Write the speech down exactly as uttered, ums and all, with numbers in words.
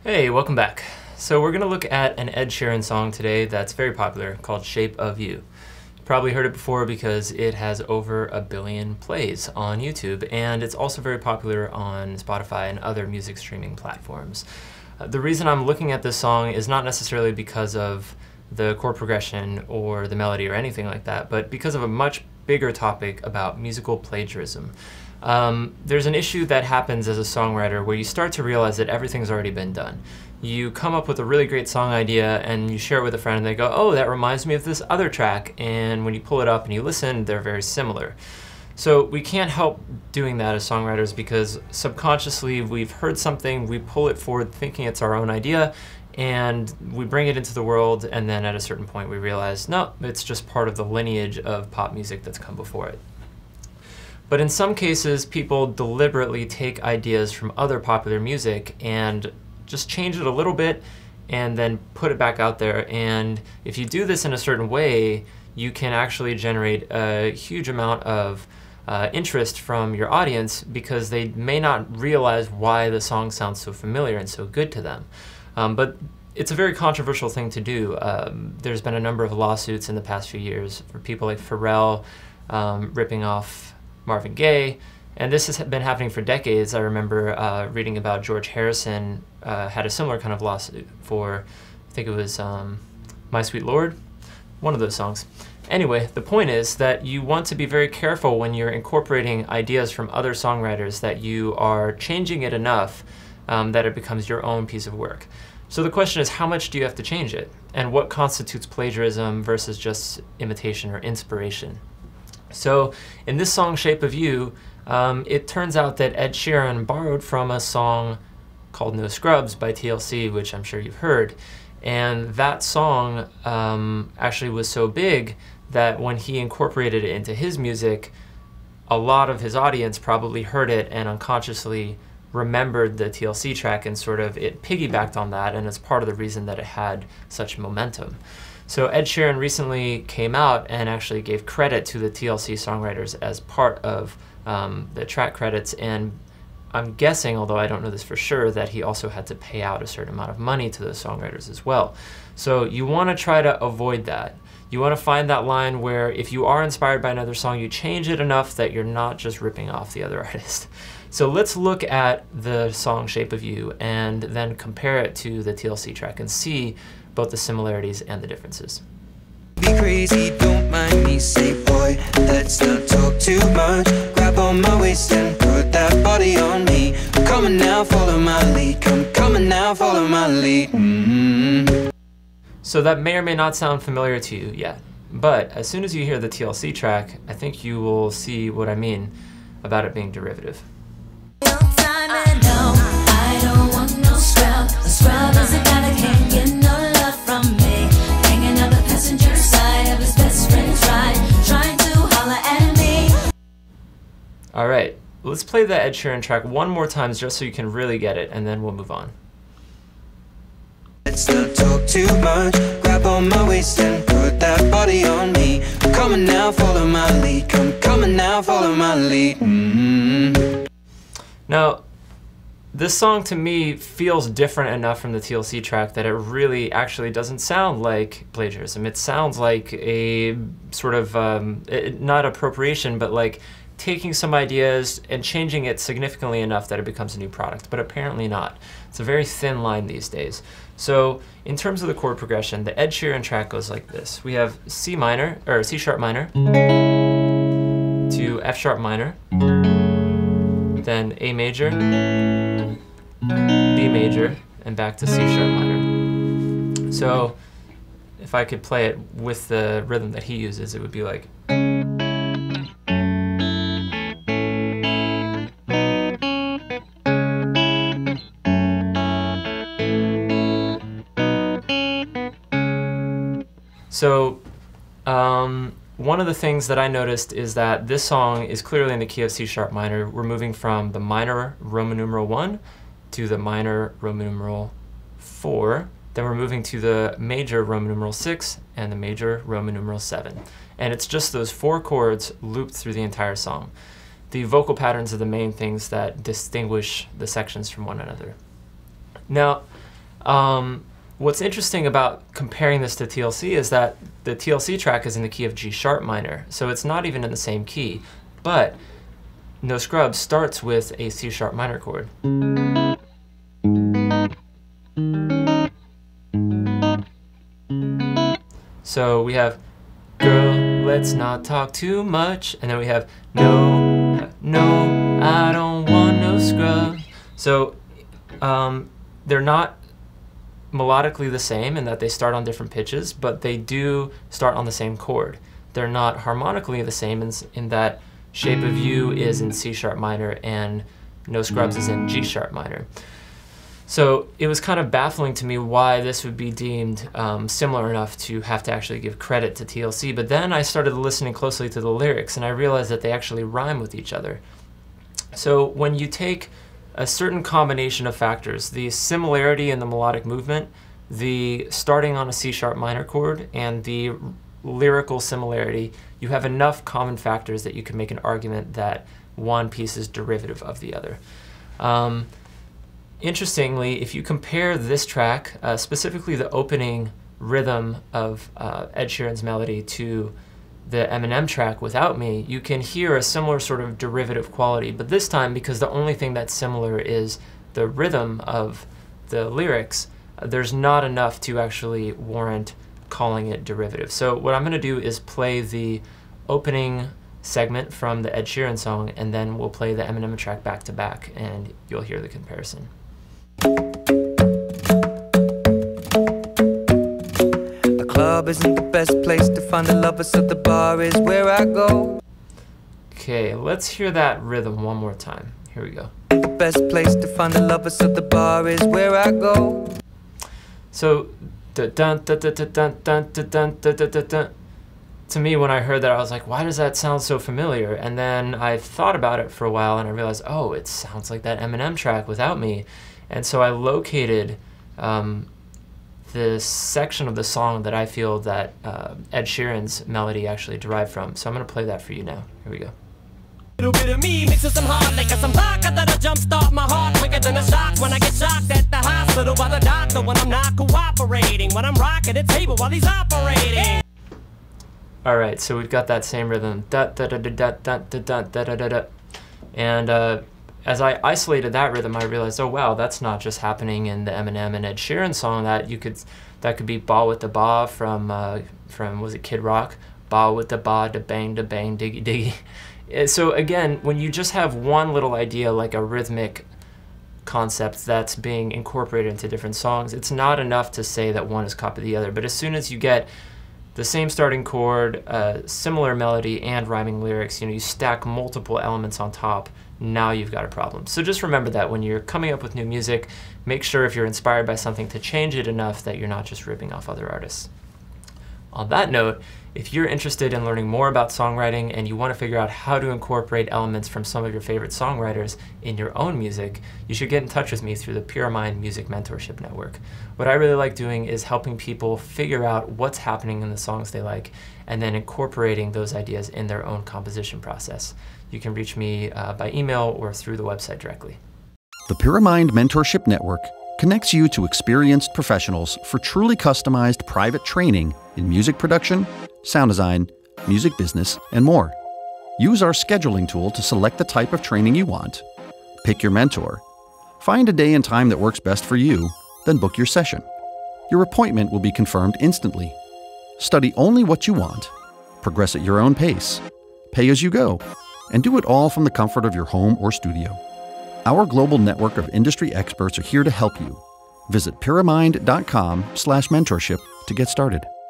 Hey, welcome back. So we're going to look at an Ed Sheeran song today that's very popular called Shape of You. You probably heard it before because it has over a billion plays on YouTube, and it's also very popular on Spotify and other music streaming platforms. Uh, the reason I'm looking at this song is not necessarily because of the chord progression or the melody or anything like that, but because of a much bigger topic about musical plagiarism. Um, there's an issue that happens as a songwriter where you start to realize that everything's already been done. You come up with a really great song idea and you share it with a friend and they go, oh, that reminds me of this other track, and when you pull it up and you listen, they're very similar. So we can't help doing that as songwriters because subconsciously we've heard something, we pull it forward thinking it's our own idea, and we bring it into the world, and then at a certain point we realize, no, it's just part of the lineage of pop music that's come before it. But in some cases, people deliberately take ideas from other popular music and just change it a little bit and then put it back out there. And if you do this in a certain way, you can actually generate a huge amount of uh, interest from your audience because they may not realize why the song sounds so familiar and so good to them. Um, but it's a very controversial thing to do. Um, there's been a number of lawsuits in the past few years for people like Pharrell um, ripping off Marvin Gaye, and this has been happening for decades. I remember uh, reading about George Harrison uh, had a similar kind of lawsuit for, I think it was um, My Sweet Lord, one of those songs. Anyway, the point is that you want to be very careful when you're incorporating ideas from other songwriters that you are changing it enough um, that it becomes your own piece of work. So the question is, how much do you have to change it? And what constitutes plagiarism versus just imitation or inspiration? So in this song, Shape of You, um, it turns out that Ed Sheeran borrowed from a song called No Scrubs by T L C, which I'm sure you've heard. And that song um, actually was so big that when he incorporated it into his music, a lot of his audience probably heard it and unconsciously remembered the T L C track, and sort of it piggybacked on that, and it's part of the reason that it had such momentum. So Ed Sheeran recently came out and actually gave credit to the T L C songwriters as part of um, the track credits, and I'm guessing, although I don't know this for sure, that he also had to pay out a certain amount of money to those songwriters as well. So you want to try to avoid that. You want to find that line where if you are inspired by another song, you change it enough that you're not just ripping off the other artist. So let's look at the song Shape of You and then compare it to the T L C track and see both the similarities and the differences. Be crazy, don't mind me, say boy, let's not talk too much. Grab on my waist and put that body on me. I'm coming now, follow my lead. Come coming now, follow my lead. Mm-hmm. So that may or may not sound familiar to you yet, but as soon as you hear the T L C track, I think you will see what I mean about it being derivative. All right, let's play the Ed Sheeran track one more time just so you can really get it, and then we'll move on. Let's not talk too much. Grab on my waist and put that body on me. I'm coming now, follow my lead. Come coming now, follow my lead. Mm-hmm. Now, this song to me feels different enough from the T L C track that it really actually doesn't sound like plagiarism. It sounds like a sort of, um, it, not appropriation, but like taking some ideas and changing it significantly enough that it becomes a new product, but apparently not. It's a very thin line these days. So in terms of the chord progression, the Ed Sheeran track goes like this. We have C minor, or C sharp minor, to F sharp minor, then A major, B major, and back to C sharp minor. So if I could play it with the rhythm that he uses, it would be like. So um, one of the things that I noticed is that this song is clearly in the key of C sharp minor. We're moving from the minor Roman numeral one to the minor Roman numeral four. Then we're moving to the major Roman numeral six and the major Roman numeral seven. And it's just those four chords looped through the entire song. The vocal patterns are the main things that distinguish the sections from one another. Now, Um, what's interesting about comparing this to T L C is that the T L C track is in the key of G sharp minor, so it's not even in the same key, but No Scrubs starts with a C sharp minor chord. So we have, girl, let's not talk too much, and then we have, no, no, I don't want no scrub. So um, they're not melodically the same in that they start on different pitches, but they do start on the same chord. They're not harmonically the same in, in that Shape of You is in C sharp minor and No Scrubs is in G sharp minor. So it was kind of baffling to me why this would be deemed um, similar enough to have to actually give credit to T L C. But then I started listening closely to the lyrics and I realized that they actually rhyme with each other. So when you take a certain combination of factors, the similarity in the melodic movement, the starting on a C sharp minor chord, and the lyrical similarity, you have enough common factors that you can make an argument that one piece is derivative of the other. Um, interestingly, if you compare this track, uh, specifically the opening rhythm of uh, Ed Sheeran's melody, to the Eminem track Without Me, you can hear a similar sort of derivative quality, but this time, because the only thing that's similar is the rhythm of the lyrics, uh, there's not enough to actually warrant calling it derivative. So what I'm going to do is play the opening segment from the Ed Sheeran song, and then we'll play the Eminem track back to back, and you'll hear the comparison. Club isn't the best place to find a lover, so the bar is where I go. Okay, let's hear that rhythm one more time. Here we go. The best place to find a lover, so the bar is where I go. So, dun dun dun dun dun dun dun dun dun dun dun. To me, when I heard that, I was like, why does that sound so familiar? And then I thought about it for a while, and I realized, oh, it sounds like that Eminem track Without Me. And so I located um, the section of the song that I feel that uh, Ed Sheeran's melody actually derived from. So I'm going to play that for you now. Here we go. Little bit of me mixed with some hard liquor, some vodka that'll jumpstart my heart quicker than a shock when I get shocked at the hospital by the doctor when I'm not cooperating, when I'm rocking the table while he's operating. All right, so we've got that same rhythm, da da da da da da da da da da da, and uh, as I isolated that rhythm, I realized, oh wow, that's not just happening in the Eminem and Ed Sheeran song. That you could, that could be "Ba with the Ba" from uh, from was it Kid Rock? Ba with the ba, da bang, da bang, diggy diggy. So again, when you just have one little idea like a rhythmic concept that's being incorporated into different songs, it's not enough to say that one is copied the other. But as soon as you get the same starting chord, uh, similar melody, and rhyming lyrics, you know, you stack multiple elements on top, now you've got a problem. So just remember that when you're coming up with new music, make sure if you're inspired by something to change it enough that you're not just ripping off other artists. On that note, if you're interested in learning more about songwriting and you want to figure out how to incorporate elements from some of your favorite songwriters in your own music, you should get in touch with me through the Pyramind Music Mentorship Network. What I really like doing is helping people figure out what's happening in the songs they like and then incorporating those ideas in their own composition process. You can reach me uh, by email or through the website directly. The Pyramind Mentorship Network connects you to experienced professionals for truly customized private training in music production, sound design, music business, and more. Use our scheduling tool to select the type of training you want, pick your mentor, find a day and time that works best for you, then book your session. Your appointment will be confirmed instantly. Study only what you want, progress at your own pace, pay as you go, and do it all from the comfort of your home or studio. Our global network of industry experts are here to help you. Visit pyramind dot com slash mentorship to get started.